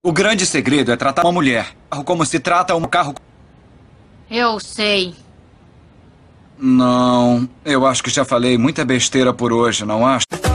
O grande segredo é tratar uma mulher como se trata um carro. Eu sei. Não, eu acho que já falei muita besteira por hoje, não acho?